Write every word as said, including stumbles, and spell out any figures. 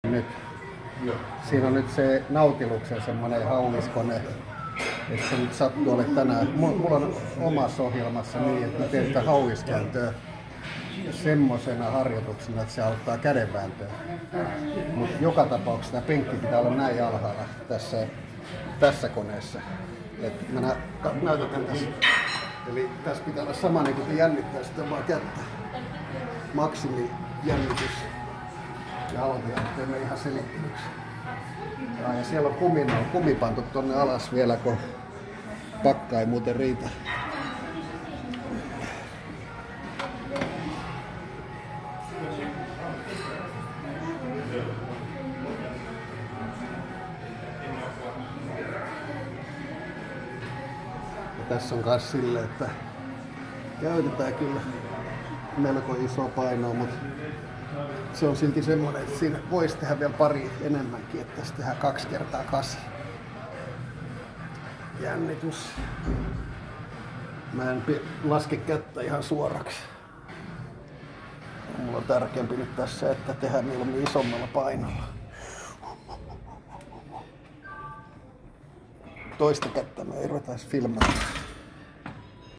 Nyt. Siinä on nyt se Nautiluksen semmoinen hauliskone, että se nyt sattuu olemaan tänään. Mulla on omassa ohjelmassa niin, että mä teen sitä hauliskääntöä semmosena harjoituksena, että se auttaa kädenvääntöä. Mutta joka tapauksessa tämä penkki pitää olla näin alhaalla tässä, tässä koneessa. Et mä nä näytän tässä. Eli tässä pitää olla sama niin kuin jännittää sitä vaan kättä. Maksimi jännitys. Ja aloitetaan, teemme ihan selittelyksi. Ja, ja siellä on kumina, kumi pantu tonne alas vielä, kun pakka ei muuten riitä. Ja tässä on myös silleen, että käytetään kyllä melko iso painoa, mutta se on silti semmoinen, että siinä voisi tehdä vielä pari enemmänkin, että tässä tehdään kaksi kertaa kasi. Jännitys. Mä en laske kättä ihan suoraksi. Mulla on tärkeämpi nyt tässä, että tehdään mieluummin isommalla painolla. Toista kättä me ei ruvetaan filmaamaan.